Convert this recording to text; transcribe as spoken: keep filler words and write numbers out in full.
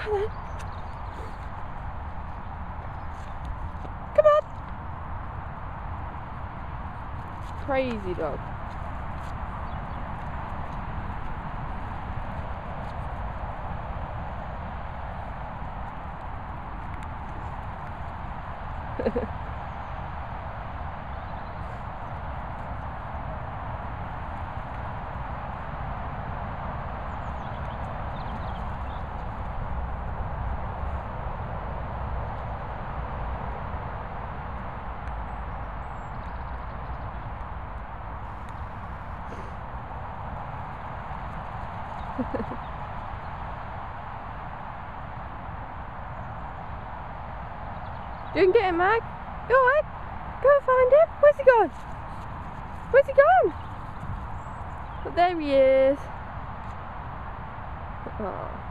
Come on then. Come on. Crazy dog. You can get him, Mag. Go on, go and find him. Where's he gone? Where's he gone? Oh, there he is. Oh.